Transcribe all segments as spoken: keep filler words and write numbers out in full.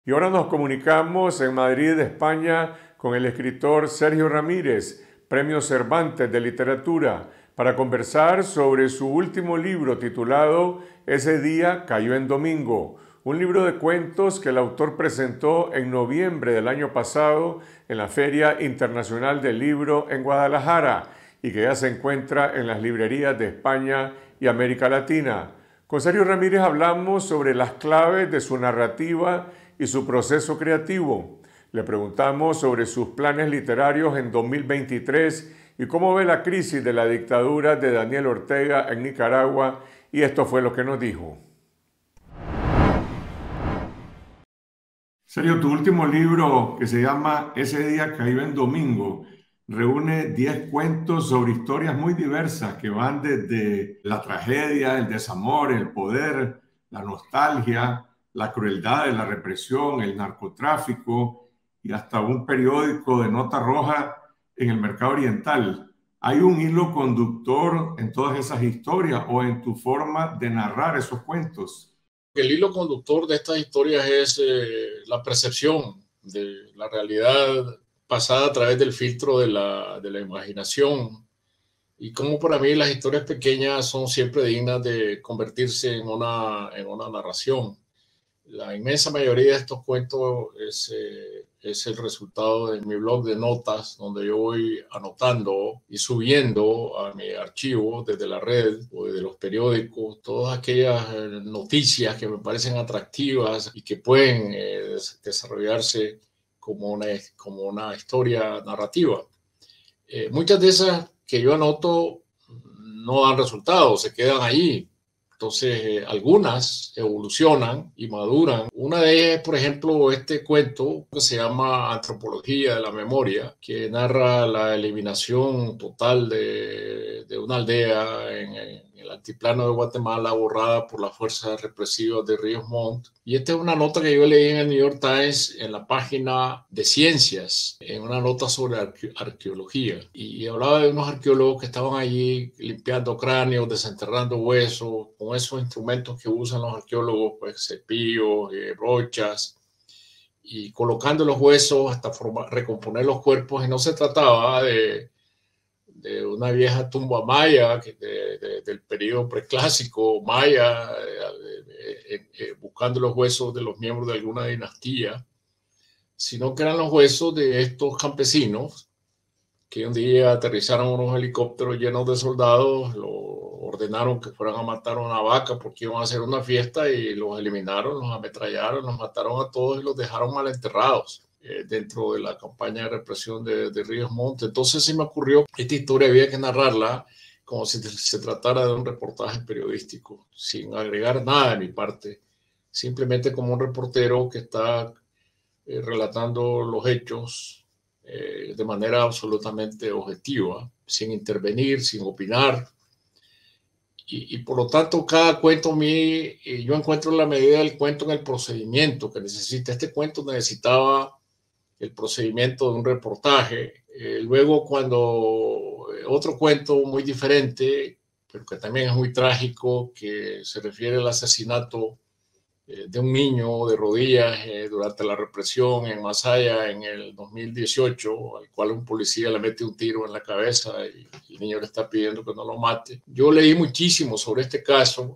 Y ahora nos comunicamos en Madrid, España, con el escritor Sergio Ramírez, Premio Cervantes de Literatura, para conversar sobre su último libro titulado Ese día cayó en domingo, un libro de cuentos que el autor presentó en noviembre del año pasado en la Feria Internacional del Libro en Guadalajara y que ya se encuentra en las librerías de España y América Latina. Con Sergio Ramírez hablamos sobre las claves de su narrativa y su proceso creativo. Le preguntamos sobre sus planes literarios en dos mil veintitrés y cómo ve la crisis de la dictadura de Daniel Ortega en Nicaragua, y esto fue lo que nos dijo. Sergio, tu último libro, que se llama Ese día cayó en domingo, reúne diez cuentos sobre historias muy diversas que van desde la tragedia, el desamor, el poder, la nostalgia, la crueldad de la represión, el narcotráfico y hasta un periódico de nota roja en el mercado oriental. ¿Hay un hilo conductor en todas esas historias o en tu forma de narrar esos cuentos? El hilo conductor de estas historias es eh, la percepción de la realidad pasada a través del filtro de la, de la imaginación, y como para mí las historias pequeñas son siempre dignas de convertirse en una, en una narración. La inmensa mayoría de estos cuentos es, eh, es el resultado de mi blog de notas, donde yo voy anotando y subiendo a mi archivo desde la red o desde los periódicos todas aquellas noticias que me parecen atractivas y que pueden eh, desarrollarse como una, como una historia narrativa. Eh, muchas de esas que yo anoto no dan resultados, se quedan ahí. Entonces, eh, algunas evolucionan y maduran. Una de ellas es, por ejemplo, este cuento que se llama Antropología de la Memoria, que narra la eliminación total de, de una aldea en, en el altiplano de Guatemala, borrada por las fuerzas represivas de Ríos Montt. Y esta es una nota que yo leí en el New York Times en la página de ciencias, en una nota sobre arque arqueología. Y, y hablaba de unos arqueólogos que estaban allí limpiando cráneos, desenterrando huesos, con esos instrumentos que usan los arqueólogos, pues cepillos, eh, brochas, y colocando los huesos hasta formar, recomponer los cuerpos. Y no se trataba de, de una vieja tumba maya que de, de, del periodo preclásico maya, eh, eh, eh, buscando los huesos de los miembros de alguna dinastía, sino que eran los huesos de estos campesinos que un día aterrizaron unos helicópteros llenos de soldados, lo ordenaron que fueran a matar a una vaca porque iban a hacer una fiesta, y los eliminaron, los ametrallaron, los mataron a todos y los dejaron mal enterrados eh, dentro de la campaña de represión de, de Ríos Montt. Entonces se me ocurrió que esta historia había que narrarla como si se tratara de un reportaje periodístico, sin agregar nada de mi parte, simplemente como un reportero que está eh, relatando los hechos Eh, de manera absolutamente objetiva, sin intervenir, sin opinar. Y, y por lo tanto, cada cuento a mí, eh, yo encuentro la medida del cuento en el procedimiento que necesita. Este cuento necesitaba el procedimiento de un reportaje. Eh, luego, cuando eh, otro cuento muy diferente, pero que también es muy trágico, que se refiere al asesinato de un niño de rodillas eh, durante la represión en Masaya en el dos mil dieciocho, al cual un policía le mete un tiro en la cabeza y, y el niño le está pidiendo que no lo mate. Yo leí muchísimo sobre este caso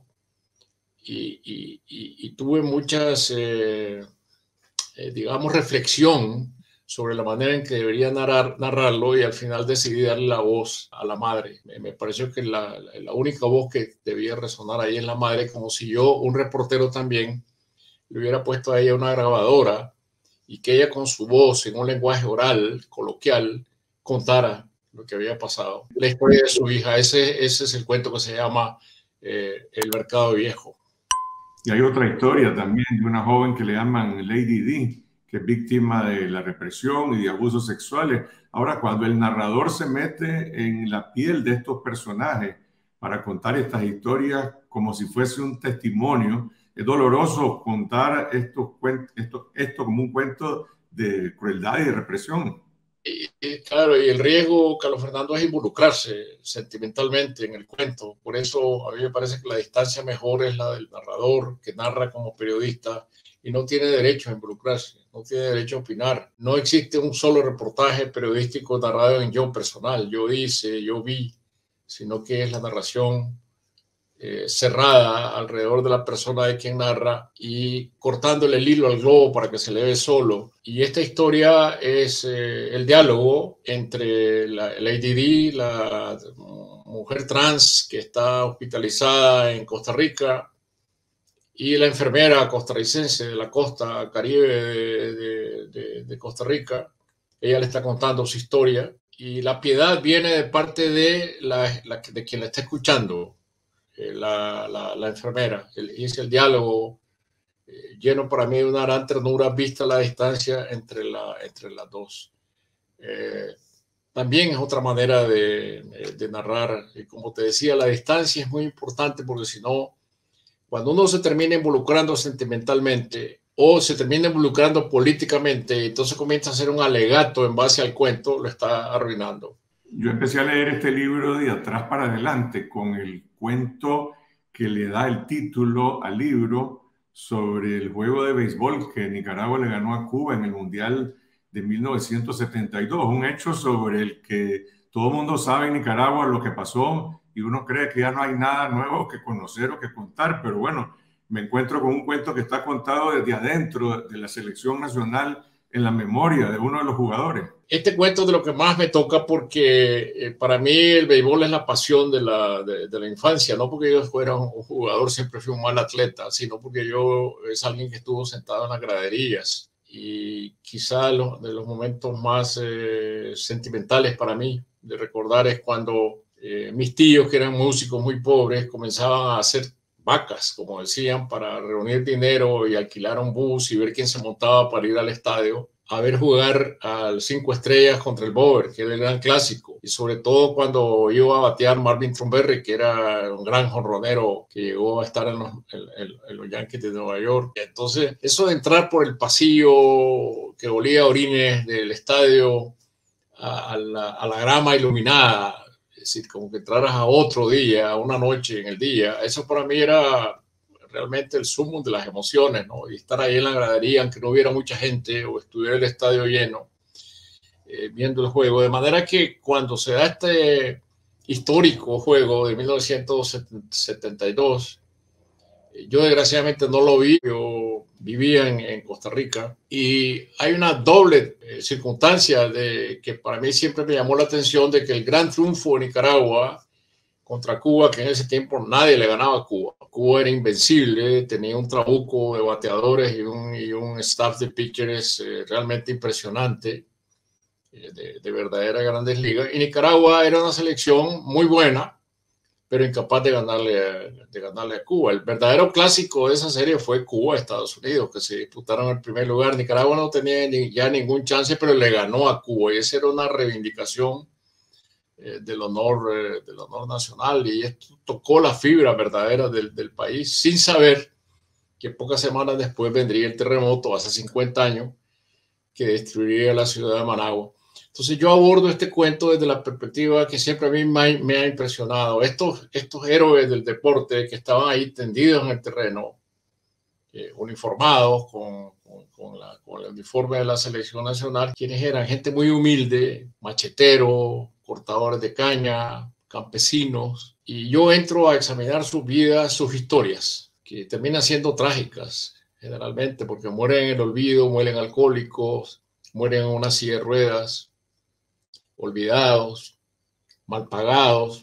y, y, y, y tuve muchas, eh, eh, digamos, reflexión sobre la manera en que debería narrar, narrarlo, y al final decidí darle la voz a la madre. Me, me pareció que la, la única voz que debía resonar ahí es la madre, como si yo, un reportero también, le hubiera puesto a ella una grabadora y que ella con su voz, en un lenguaje oral, coloquial, contara lo que había pasado. La historia de su hija, ese, ese es el cuento que se llama eh, El Mercado Viejo. Y hay otra historia también de una joven que le llaman Lady D, que es víctima de la represión y de abusos sexuales. Ahora, cuando el narrador se mete en la piel de estos personajes para contar estas historias como si fuese un testimonio, es doloroso contar estos esto, esto como un cuento de crueldad y de represión. Y, y, claro, y el riesgo, Carlos Fernando, es involucrarse sentimentalmente en el cuento. Por eso a mí me parece que la distancia mejor es la del narrador, que narra como periodista, y no tiene derecho a involucrarse, no tiene derecho a opinar. No existe un solo reportaje periodístico narrado en yo personal, yo hice, yo vi, sino que es la narración eh, cerrada alrededor de la persona de quien narra y cortándole el hilo al globo para que se le ve solo. Y esta historia es eh, el diálogo entre la Lady Di, la mujer trans que está hospitalizada en Costa Rica, y la enfermera costarricense de la costa caribe de, de, de, de Costa Rica. Ella le está contando su historia y la piedad viene de parte de, la, la, de quien la está escuchando, eh, la, la, la enfermera. Y es el diálogo eh, lleno para mí de una gran ternura vista la distancia entre, la, entre las dos. Eh, también es otra manera de, de narrar. Y como te decía, la distancia es muy importante porque si no, cuando uno se termina involucrando sentimentalmente o se termina involucrando políticamente, entonces comienza a hacer un alegato en base al cuento, lo está arruinando. Yo empecé a leer este libro de atrás para adelante con el cuento que le da el título al libro sobre el juego de béisbol que Nicaragua le ganó a Cuba en el Mundial de mil novecientos setenta y dos, un hecho sobre el que todo el mundo sabe en Nicaragua lo que pasó y uno cree que ya no hay nada nuevo que conocer o que contar, pero bueno, me encuentro con un cuento que está contado desde adentro de la selección nacional en la memoria de uno de los jugadores. Este cuento es de lo que más me toca porque eh, para mí el béisbol es la pasión de la, de, de la infancia, no porque yo fuera un jugador, siempre fui un mal atleta, sino porque yo es alguien que estuvo sentado en las graderías y quizá lo, de los momentos más eh, sentimentales para mí de recordar es cuando eh, mis tíos, que eran músicos muy pobres, comenzaban a hacer vacas, como decían, para reunir dinero y alquilar un bus y ver quién se montaba para ir al estadio a ver jugar al Cinco Estrellas contra el Bober, que era el gran clásico. Y sobre todo cuando iba a batear Marvin Trumberry, que era un gran jonronero que llegó a estar en los, en, en los Yankees de Nueva York. Entonces, eso de entrar por el pasillo que olía a orines del estadio a, a, la, a la grama iluminada, es decir, como que entraras a otro día, a una noche en el día, eso para mí era realmente el sumo de las emociones, ¿no? Y estar ahí en la gradería, aunque no hubiera mucha gente o estuviera el estadio lleno, eh, viendo el juego. De manera que cuando se da este histórico juego de mil novecientos setenta y dos, yo desgraciadamente no lo vi, yo vivía en, en Costa Rica y hay una doble eh, circunstancia de, que para mí siempre me llamó la atención de que el gran triunfo de Nicaragua contra Cuba, que en ese tiempo nadie le ganaba a Cuba. Cuba era invencible, tenía un trabuco de bateadores y un, y un staff de pitchers eh, realmente impresionante, eh, de, de verdadera grandes ligas. Y Nicaragua era una selección muy buena, pero incapaz de ganarle, a, de ganarle a Cuba. El verdadero clásico de esa serie fue Cuba-Estados Unidos, que se disputaron el primer lugar. Nicaragua no tenía ni, ya ningún chance, pero le ganó a Cuba. Y esa era una reivindicación Eh, del, honor, eh, del honor nacional, y esto tocó la fibra verdadera del, del país, sin saber que pocas semanas después vendría el terremoto, hace cincuenta años, que destruiría la ciudad de Managua. Entonces yo abordo este cuento desde la perspectiva que siempre a mí me, me ha impresionado. Estos, estos héroes del deporte que estaban ahí tendidos en el terreno, eh, uniformados con, con, con, la, con el uniforme de la selección nacional, quienes eran gente muy humilde, machetero, cortadores de caña, campesinos, y yo entro a examinar sus vidas, sus historias, que terminan siendo trágicas, generalmente, porque mueren en el olvido, mueren alcohólicos, mueren en una silla de ruedas, olvidados, mal pagados.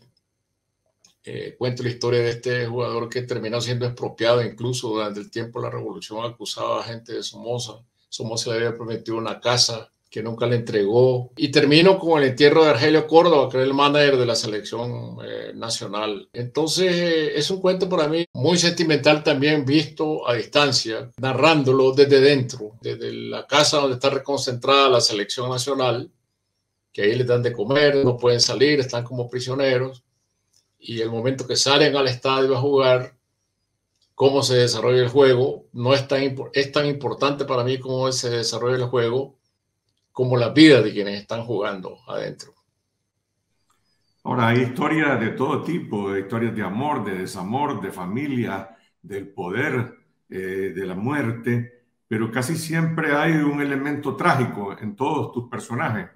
Eh, cuento la historia de este jugador que terminó siendo expropiado incluso durante el tiempo de la revolución, acusaba a gente de Somoza. Somoza le había prometido una casa que nunca le entregó. Y termino con el entierro de Argelio Córdoba, que era el manager de la selección eh, nacional. Entonces, eh, es un cuento para mí muy sentimental también visto a distancia, narrándolo desde dentro, desde la casa donde está reconcentrada la selección nacional, que ahí les dan de comer, no pueden salir, están como prisioneros. Y el momento que salen al estadio a jugar, cómo se desarrolla el juego, no es tan, es tan importante para mí cómo se desarrolla el juego, como la vida de quienes están jugando adentro. Ahora, hay historias de todo tipo, historias de amor, de desamor, de familia, del poder, eh, de la muerte. pero casi siempre hay un elemento trágico en todos tus personajes.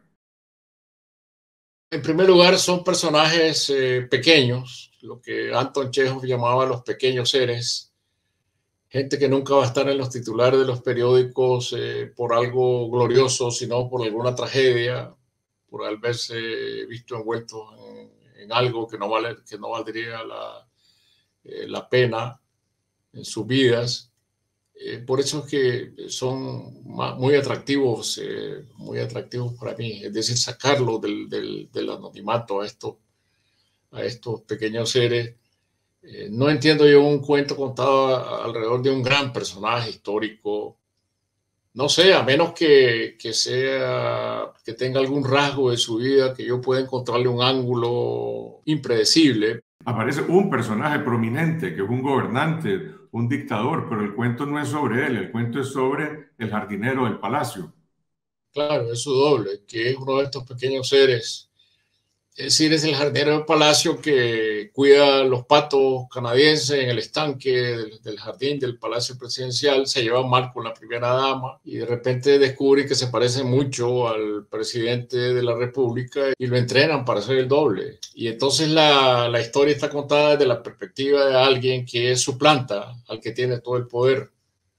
En primer lugar, son personajes eh, pequeños, lo que Anton Chekhov llamaba los pequeños seres, gente que nunca va a estar en los titulares de los periódicos eh, por algo glorioso, sino por alguna tragedia, por haberse visto envueltos en, en algo que no, vale, que no valdría la, eh, la pena en sus vidas. Eh, por eso es que son muy atractivos, eh, muy atractivos para mí. Es decir, sacarlo del, del, del anonimato a estos, a estos pequeños seres. Eh, no entiendo yo un cuento contado a, alrededor de un gran personaje histórico. No sé, a menos que, que sea, que tenga algún rasgo de su vida que yo pueda encontrarle un ángulo impredecible. Aparece un personaje prominente que es un gobernante, un dictador, pero el cuento no es sobre él, el cuento es sobre el jardinero del palacio. Claro, es su doble, que es uno de estos pequeños seres. Es decir, es el jardinero del palacio que cuida los patos canadienses en el estanque del, del jardín del palacio presidencial. Se lleva mal con la primera dama y de repente descubre que se parece mucho al presidente de la república y lo entrenan para hacer el doble. Y entonces la, la historia está contada desde la perspectiva de alguien que suplanta al que tiene todo el poder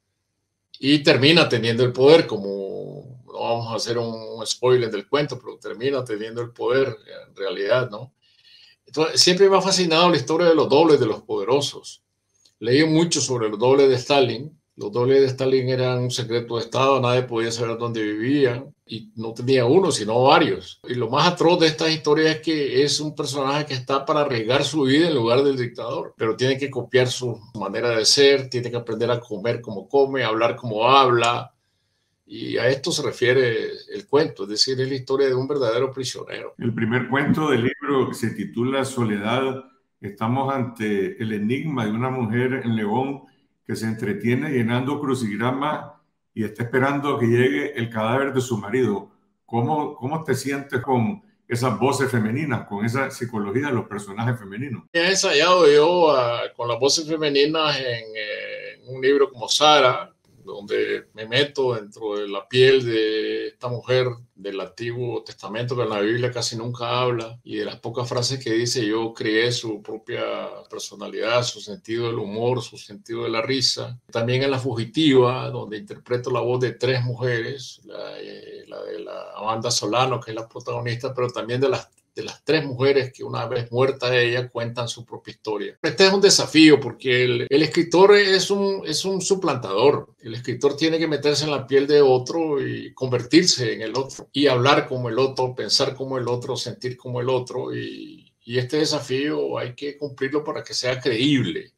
y termina teniendo el poder, como no vamos a hacer un spoiler del cuento, pero termina teniendo el poder en realidad, ¿no? Entonces, siempre me ha fascinado la historia de los dobles de los poderosos. Leí mucho sobre los dobles de Stalin. Los dobles de Stalin eran un secreto de Estado, nadie podía saber dónde vivían y no tenía uno, sino varios. Y lo más atroz de estas historias es que es un personaje que está para arriesgar su vida en lugar del dictador, pero tiene que copiar su manera de ser, tiene que aprender a comer como come, hablar como habla. Y a esto se refiere el cuento, es decir, es la historia de un verdadero prisionero. El primer cuento del libro se titula Soledad. Estamos ante el enigma de una mujer en León que se entretiene llenando crucigramas y está esperando a que llegue el cadáver de su marido. ¿Cómo, cómo te sientes con esas voces femeninas, con esa psicología de los personajes femeninos? He ensayado yo uh, con las voces femeninas en, eh, en un libro como Sara, donde me meto dentro de la piel de esta mujer del Antiguo Testamento que en la Biblia casi nunca habla, y de las pocas frases que dice yo creé su propia personalidad, su sentido del humor, su sentido de la risa. También en La Fugitiva, donde interpreto la voz de tres mujeres, la, eh, la de la Amanda Solano, que es la protagonista, pero también de las de las tres mujeres que una vez muerta ella cuentan su propia historia. Este es un desafío porque el, el escritor es un, es un suplantador. El escritor tiene que meterse en la piel de otro y convertirse en el otro y hablar como el otro, pensar como el otro, sentir como el otro, y, y este desafío hay que cumplirlo para que sea creíble.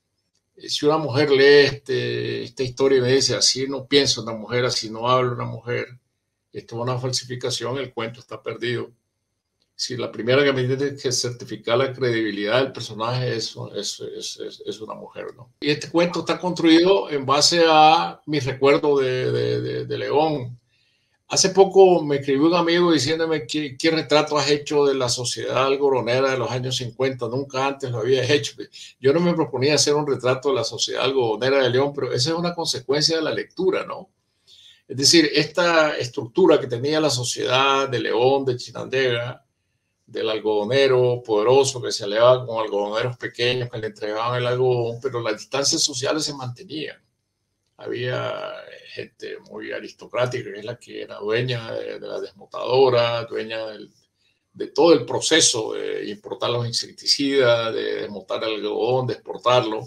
Si una mujer lee este, esta historia y me dice así no piensa una mujer, así no habla una mujer, esto es una falsificación, el cuento está perdido. Si la primera que me tiene que certificar la credibilidad del personaje es, es, es, es una mujer, ¿no? Y este cuento está construido en base a mis recuerdos de, de, de, de León. Hace poco me escribió un amigo diciéndome qué, qué retrato has hecho de la sociedad algodonera de los años cincuenta. Nunca antes lo había hecho. Yo no me proponía hacer un retrato de la sociedad algodonera de León, pero esa es una consecuencia de la lectura, ¿no? Es decir, esta estructura que tenía la sociedad de León, de Chinandega, del algodonero poderoso que se aliaba con algodoneros pequeños que le entregaban el algodón, pero las distancias sociales se mantenían. Había gente muy aristocrática, que es la que era dueña de, de la desmotadora, dueña del, de todo el proceso de importar los insecticidas, de desmotar el algodón, de exportarlo.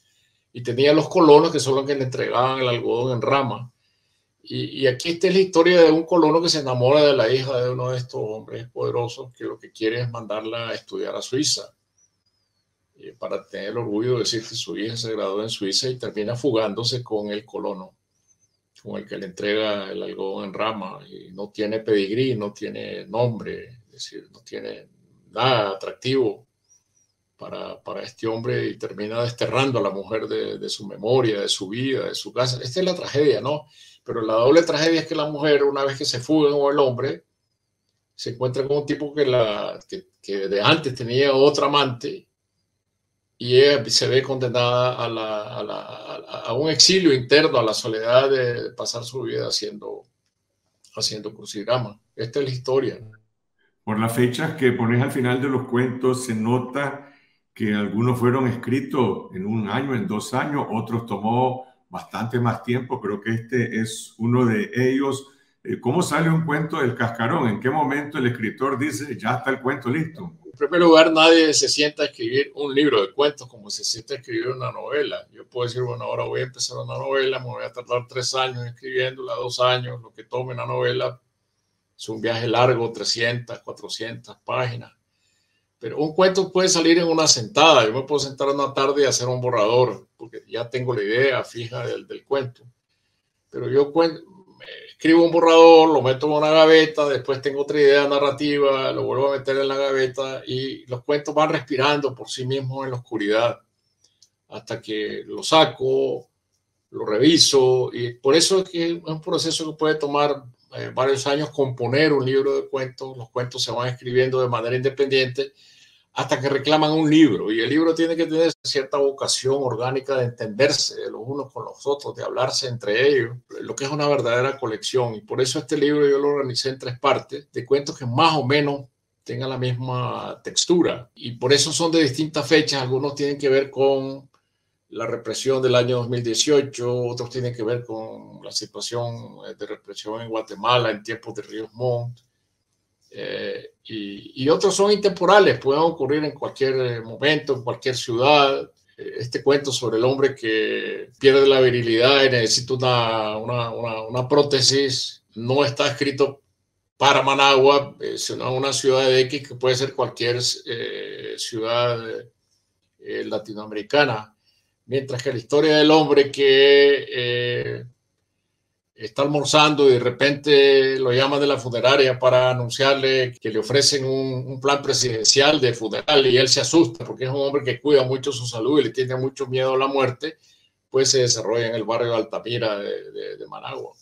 Y tenía los colonos, que son los que le entregaban el algodón en rama. Y, y aquí está la historia de un colono que se enamora de la hija de uno de estos hombres poderosos que lo que quiere es mandarla a estudiar a Suiza, eh, para tener el orgullo de decir que su hija se graduó en Suiza, y termina fugándose con el colono, con el que le entrega el algodón en rama, y no tiene pedigrí, no tiene nombre, es decir, no tiene nada atractivo para, para este hombre, y termina desterrando a la mujer de, de su memoria, de su vida, de su casa. Esta es la tragedia, ¿no? Pero la doble tragedia es que la mujer, una vez que se fuga o el hombre, se encuentra con un tipo que, la, que, que de antes tenía otra amante y ella se ve condenada a, la, a, la, a un exilio interno, a la soledad de pasar su vida haciendo, haciendo crucigrama. Esta es la historia. Por las fechas que pones al final de los cuentos, se nota que algunos fueron escritos en un año, en dos años, otros tomó bastante más tiempo. Creo que este es uno de ellos. ¿Cómo sale un cuento del cascarón? ¿En qué momento el escritor dice, ya está el cuento listo? En primer lugar, nadie se sienta a escribir un libro de cuentos como se sienta a escribir una novela. Yo puedo decir, bueno, ahora voy a empezar una novela, me voy a tardar tres años escribiéndola, dos años, lo que tome una novela. Es un viaje largo, trescientas, cuatrocientas páginas. Pero un cuento puede salir en una sentada. Yo me puedo sentar una tarde y hacer un borrador, porque ya tengo la idea fija del, del cuento. Pero yo cuento, escribo un borrador, lo meto en una gaveta, después tengo otra idea narrativa, lo vuelvo a meter en la gaveta y los cuentos van respirando por sí mismos en la oscuridad hasta que lo saco, lo reviso. Y por eso es que es un proceso que puede tomar Eh, varios años componer un libro de cuentos. Los cuentos se van escribiendo de manera independiente hasta que reclaman un libro, y el libro tiene que tener cierta vocación orgánica de entenderse de los unos con los otros, de hablarse entre ellos, lo que es una verdadera colección. Y por eso este libro yo lo organicé en tres partes de cuentos que más o menos tengan la misma textura, y por eso son de distintas fechas. Algunos tienen que ver con la represión del año dos mil dieciocho, otros tienen que ver con la situación de represión en Guatemala en tiempos de Ríos Montt, eh, y, y otros son intemporales, pueden ocurrir en cualquier momento, en cualquier ciudad. Este cuento sobre el hombre que pierde la virilidad y necesita una, una, una, una prótesis no está escrito para Managua, eh, sino una ciudad de X que puede ser cualquier eh, ciudad eh, latinoamericana. Mientras que la historia del hombre que eh, está almorzando y de repente lo llaman de la funeraria para anunciarle que le ofrecen un, un plan presidencial de funeral y él se asusta porque es un hombre que cuida mucho su salud y le tiene mucho miedo a la muerte, pues se desarrolla en el barrio de Altamira de, de, de Managua.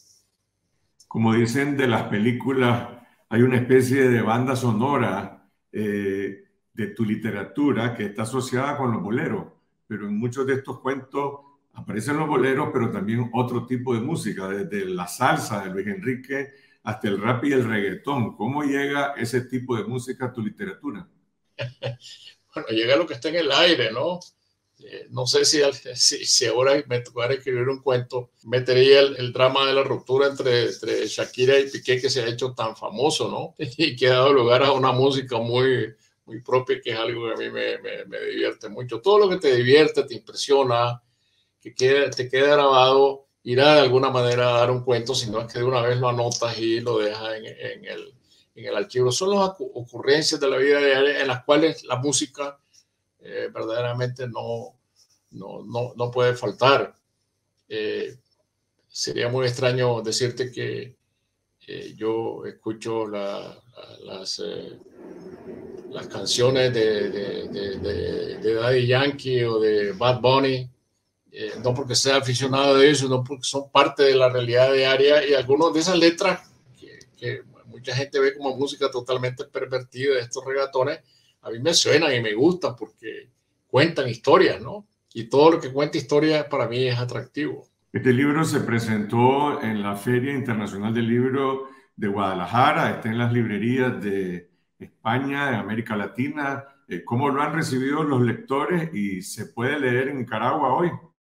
Como dicen de las películas, hay una especie de banda sonora eh, de tu literatura que está asociada con los boleros, pero en muchos de estos cuentos aparecen los boleros, pero también otro tipo de música, desde la salsa de Luis Enrique hasta el rap y el reggaetón. ¿Cómo llega ese tipo de música a tu literatura? Bueno, llega lo que está en el aire, ¿no? Eh, no sé si, si, si ahora me tocara escribir un cuento, metería el, el drama de la ruptura entre, entre Shakira y Piqué, que se ha hecho tan famoso, ¿no? Y que ha dado lugar a una música muy, muy propia, que es algo que a mí me, me, me divierte mucho. Todo lo que te divierte, te impresiona, que quede, te quede grabado, irá de alguna manera a dar un cuento, si no es que de una vez lo anotas y lo dejas en, en, el, en el archivo. Son las ocurrencias de la vida diaria en las cuales la música eh, verdaderamente no, no, no, no puede faltar. Eh, sería muy extraño decirte que eh, yo escucho la, la, las, eh, las canciones de, de, de, de, de Daddy Yankee o de Bad Bunny, Eh, no porque sea aficionado de eso, no porque son parte de la realidad diaria, y algunas de esas letras que, que mucha gente ve como música totalmente pervertida de estos reggaetones, a mí me suenan y me gustan porque cuentan historias, ¿no? Y todo lo que cuenta historias para mí es atractivo. Este libro se presentó en la Feria Internacional del Libro de Guadalajara, está en las librerías de España, de América Latina. ¿Cómo lo han recibido los lectores y se puede leer en Nicaragua hoy?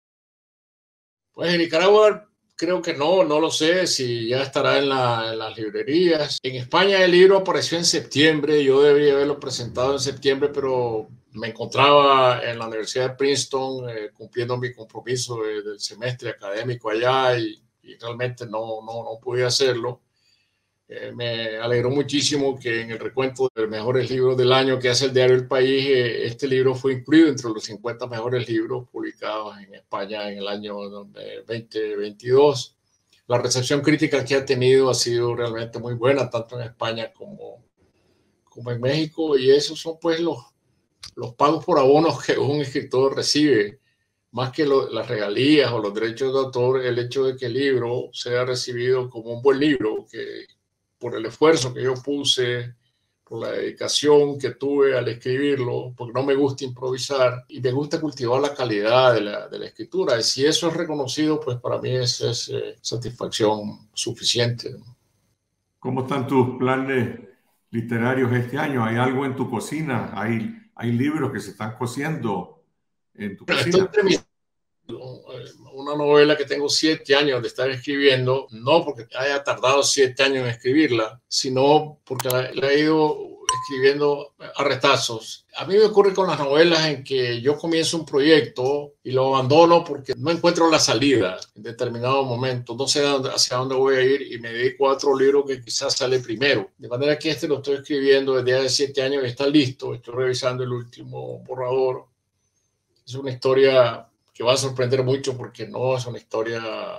Pues en Nicaragua creo que no, no lo sé si ya estará en, la, en las librerías. En España el libro apareció en septiembre, yo debería haberlo presentado en septiembre, pero me encontraba en la Universidad de Princeton eh, cumpliendo mi compromiso de, del semestre académico allá y, y realmente no, no, no pude hacerlo. Eh, me alegró muchísimo que en el recuento de los mejores libros del año que hace el diario El País, eh, este libro fue incluido entre los cincuenta mejores libros publicados en España en el año veinte veintidós. La recepción crítica que ha tenido ha sido realmente muy buena, tanto en España como, como en México, y esos son pues los, los pagos por abonos que un escritor recibe, más que lo, las regalías o los derechos de autor, el hecho de que el libro sea recibido como un buen libro, que por el esfuerzo que yo puse por la dedicación que tuve al escribirlo, porque no me gusta improvisar y me gusta cultivar la calidad de la, de la escritura. Y si eso es reconocido, pues para mí es, es eh, satisfacción suficiente. ¿Cómo están tus planes literarios este año? ¿Hay algo en tu cocina? ¿Hay, hay libros que se están cociendo en tu Estoy cocina? terminando una novela que tengo siete años de estar escribiendo, no porque haya tardado siete años en escribirla, sino porque la, la he ido escribiendo a retazos. A mí me ocurre con las novelas en que yo comienzo un proyecto y lo abandono porque no encuentro la salida en determinado momento, no sé dónde, hacia dónde voy a ir y me dedico a otro libro que quizás sale primero. De manera que este lo estoy escribiendo desde hace siete años y está listo, estoy revisando el último borrador. Es una historia que va a sorprender mucho porque no es una historia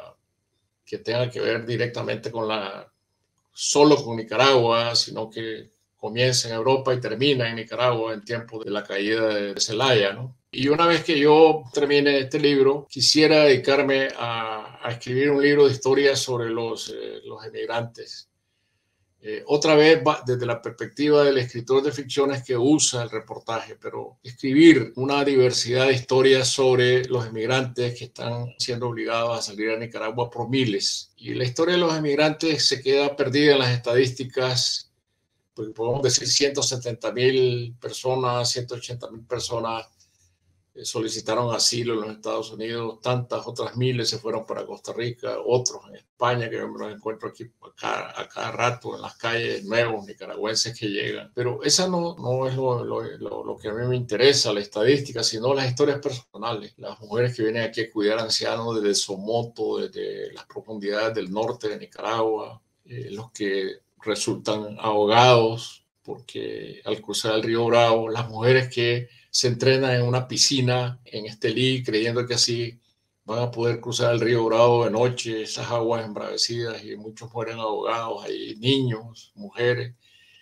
que tenga que ver directamente con la, solo con Nicaragua, sino que comienza en Europa y termina en Nicaragua en tiempo de la caída de Zelaya, ¿no? Y una vez que yo termine este libro, quisiera dedicarme a, a escribir un libro de historias sobre los, eh, los emigrantes. Eh, otra vez va desde la perspectiva del escritor de ficciones que usa el reportaje, pero escribir una diversidad de historias sobre los emigrantes que están siendo obligados a salir a Nicaragua por miles. Y la historia de los emigrantes se queda perdida en las estadísticas, porque podemos decir ciento setenta mil personas, ciento ochenta mil personas solicitaron asilo en los Estados Unidos, tantas otras miles se fueron para Costa Rica, otros en España, que me los encuentro aquí a cada, a cada rato en las calles, nuevos nicaragüenses que llegan. Pero esa no, no es lo, lo, lo, lo que a mí me interesa, la estadística, sino las historias personales. Las mujeres que vienen aquí a cuidar ancianos desde Somoto, desde las profundidades del norte de Nicaragua, eh, los que resultan ahogados porque al cruzar el río Bravo, las mujeres que se entrenan en una piscina en Estelí, creyendo que así van a poder cruzar el río Bravo de noche, esas aguas embravecidas, y muchos mueren ahogados, hay niños, mujeres,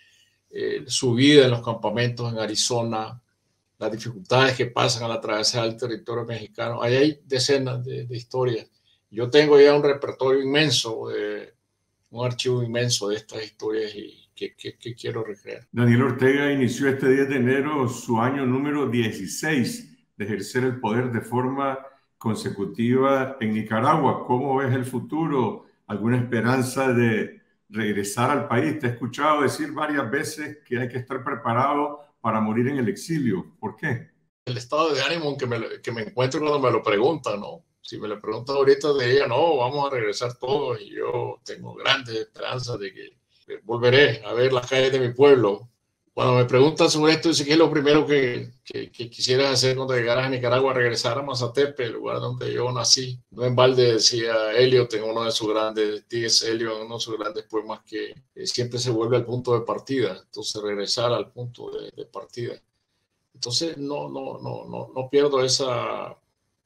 eh, su vida en los campamentos en Arizona, las dificultades que pasan al atravesar el territorio mexicano. Ahí hay decenas de, de historias. Yo tengo ya un repertorio inmenso, de, un archivo inmenso de estas historias y Que, que, que quiero recrear. Daniel Ortega inició este diez de enero su año número dieciséis de ejercer el poder de forma consecutiva en Nicaragua. ¿Cómo ves el futuro? ¿Alguna esperanza de regresar al país? Te he escuchado decir varias veces que hay que estar preparado para morir en el exilio. ¿Por qué? El estado de ánimo en que me, que me encuentro cuando me lo preguntan, ¿no? Si me lo preguntan ahorita, diría, no, vamos a regresar todos, y yo tengo grandes esperanzas de que volveré a ver las calles de mi pueblo. Cuando me preguntan sobre esto, dice que es lo primero que, que, que quisieras hacer cuando llegaras a Nicaragua, regresar a Mazatepe, el lugar donde yo nací. No en balde decía Eliot en uno de sus grandes, T S Eliot en uno de sus grandes poemas, que eh, siempre se vuelve al punto de partida. Entonces regresar al punto de, de partida. Entonces no, no, no, no, no pierdo esa,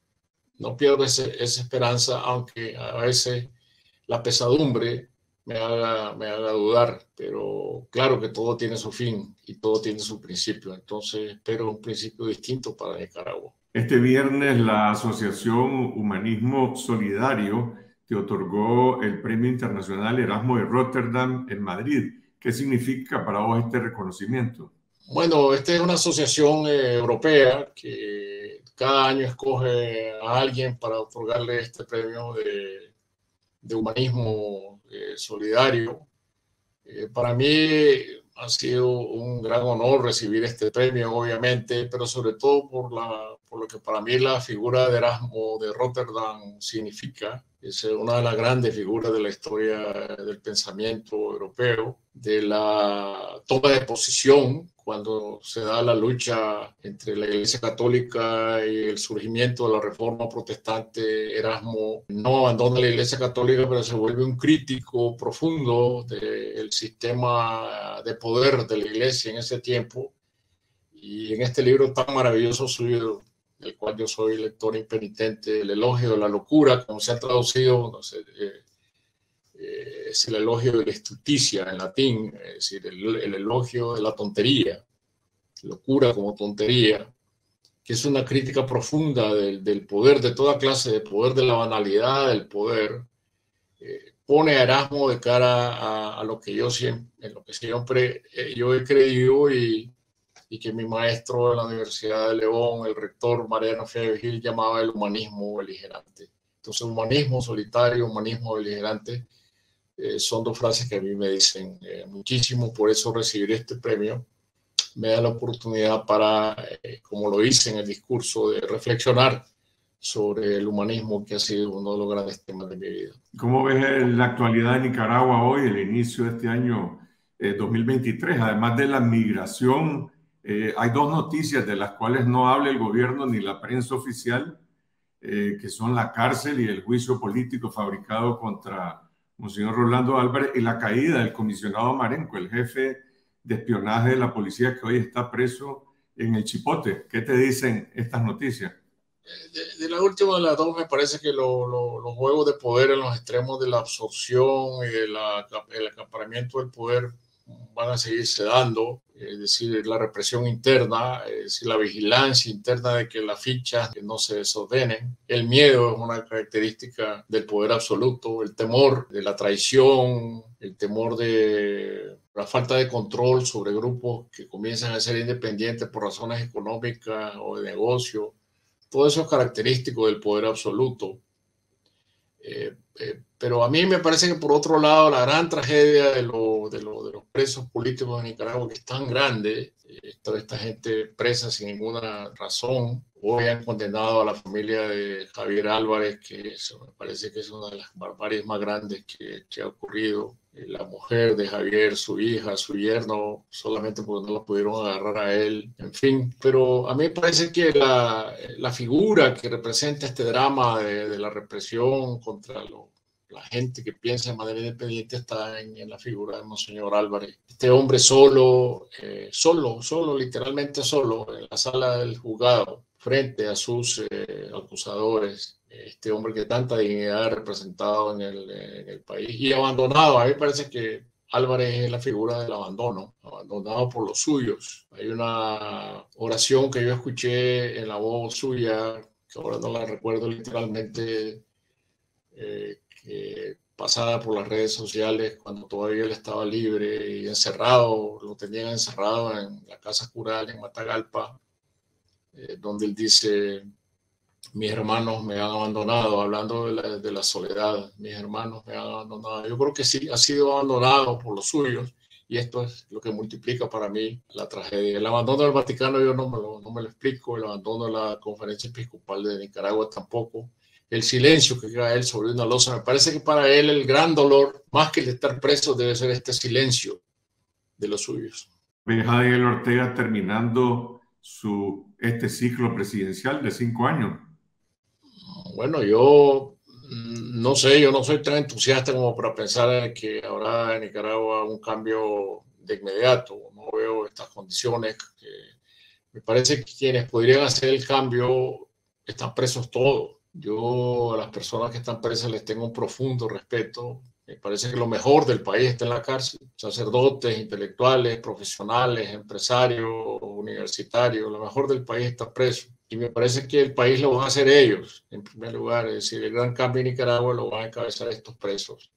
no pierdo ese, esa esperanza, aunque a veces la pesadumbre me haga, me haga dudar, pero claro que todo tiene su fin y todo tiene su principio, entonces espero un principio distinto para Nicaragua. Este viernes la Asociación Humanismo Solidario te otorgó el Premio Internacional Erasmo de Rotterdam en Madrid. ¿Qué significa para vos este reconocimiento? Bueno, esta es una asociación eh, europea que cada año escoge a alguien para otorgarle este premio de, de humanismo Eh, solidario. Eh, para mí ha sido un gran honor recibir este premio, obviamente, pero sobre todo por, la, por lo que para mí la figura de Erasmo de Rotterdam significa. Es una de las grandes figuras de la historia del pensamiento europeo, de la toma de posición cuando se da la lucha entre la Iglesia Católica y el surgimiento de la Reforma Protestante. Erasmo no abandona la Iglesia Católica, pero se vuelve un crítico profundo del sistema de poder de la Iglesia en ese tiempo. Y en este libro tan maravilloso suyo, del cual yo soy lector impenitente, El elogio de la locura, como se ha traducido, no sé, eh, eh, es el elogio de la estupicia en latín, es decir, el, el elogio de la tontería, locura como tontería, que es una crítica profunda del, del poder, de toda clase de poder, de la banalidad del poder, eh, pone a Erasmo de cara a, a lo que yo siempre, en lo que siempre eh, yo he creído y, y que mi maestro de la Universidad de León, el rector Mariano Fiavegil, llamaba el humanismo beligerante. Entonces, humanismo solitario, humanismo beligerante, eh, son dos frases que a mí me dicen eh, muchísimo. Por eso recibir este premio me da la oportunidad para, eh, como lo hice en el discurso, de reflexionar sobre el humanismo, que ha sido uno de los grandes temas de mi vida. ¿Cómo ves la actualidad de Nicaragua hoy, el inicio de este año eh, dos mil veintitrés? Además de la migración, eh, hay dos noticias de las cuales no habla el gobierno ni la prensa oficial, eh, que son la cárcel y el juicio político fabricado contra Monseñor Rolando Álvarez y la caída del comisionado Marenco, el jefe de espionaje de la policía que hoy está preso en el Chipote. ¿Qué te dicen estas noticias? De, de la última de las dos, me parece que lo, lo, los juegos de poder en los extremos de la absorción y de la, el acaparamiento del poder van a seguirse dando, es decir, la represión interna, es decir, la vigilancia interna de que las fichas no se desordenen. El miedo es una característica del poder absoluto, el temor de la traición, el temor de la falta de control sobre grupos que comienzan a ser independientes por razones económicas o de negocio. Todo eso es característico del poder absoluto. Eh, eh, pero a mí me parece que, por otro lado, la gran tragedia de, lo, de, lo, de los presos políticos de Nicaragua, que es tan grande, eh, toda esta gente presa sin ninguna razón. Hoy han condenado a la familia de Javier Álvarez, que eso me parece que es una de las barbaries más grandes que, que ha ocurrido. La mujer de Javier, su hija, su yerno, solamente porque no lo pudieron agarrar a él, en fin. Pero a mí me parece que la, la figura que representa este drama de, de la represión contra lo, la gente que piensa de manera independiente está en, en la figura de Monseñor Álvarez. Este hombre solo, eh, solo, solo, literalmente solo, en la sala del juzgado, frente a sus eh, acusadores, este hombre que tanta dignidad ha representado en el, en el país y abandonado. A mí me parece que Álvarez es la figura del abandono, abandonado por los suyos. Hay una oración que yo escuché en la voz suya, que ahora no la recuerdo literalmente, eh, que pasada por las redes sociales cuando todavía él estaba libre y encerrado, lo tenían encerrado en la casa cural en Matagalpa, eh, donde él dice: mis hermanos me han abandonado, hablando de la, de la soledad, mis hermanos me han abandonado. Yo creo que sí, ha sido abandonado por los suyos, y esto es lo que multiplica para mí la tragedia. El abandono del Vaticano yo no me lo, no me lo explico, el abandono de la Conferencia Episcopal de Nicaragua tampoco, el silencio que queda él sobre una losa. Me parece que para él el gran dolor, más que el de estar preso, debe ser este silencio de los suyos. ¿Ves a Daniel Ortega terminando su, este ciclo presidencial de cinco años? Bueno, yo no sé, yo no soy tan entusiasta como para pensar en que habrá en Nicaragua un cambio de inmediato. No veo estas condiciones. Que me parece que quienes podrían hacer el cambio están presos todos. Yo a las personas que están presas les tengo un profundo respeto. Me parece que lo mejor del país está en la cárcel. Sacerdotes, intelectuales, profesionales, empresarios, universitarios. Lo mejor del país está preso. Y me parece que el país lo van a hacer ellos, en primer lugar. Es decir, el gran cambio en Nicaragua lo van a encabezar estos presos,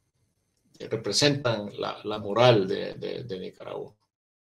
que representan la, la moral de, de, de Nicaragua.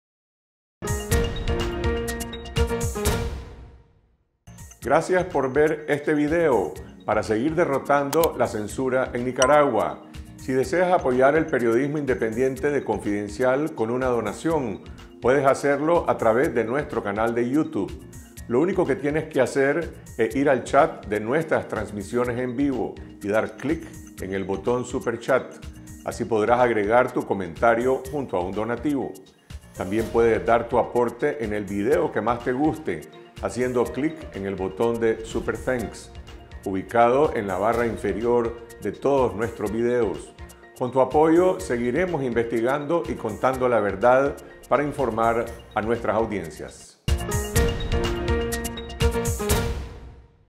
Gracias por ver este video para seguir derrotando la censura en Nicaragua. Si deseas apoyar el periodismo independiente de Confidencial con una donación, puedes hacerlo a través de nuestro canal de YouTube. Lo único que tienes que hacer es ir al chat de nuestras transmisiones en vivo y dar clic en el botón Super Chat. Así podrás agregar tu comentario junto a un donativo. También puedes dar tu aporte en el video que más te guste, haciendo clic en el botón de Super Thanks, ubicado en la barra inferior de todos nuestros videos. Con tu apoyo seguiremos investigando y contando la verdad para informar a nuestras audiencias.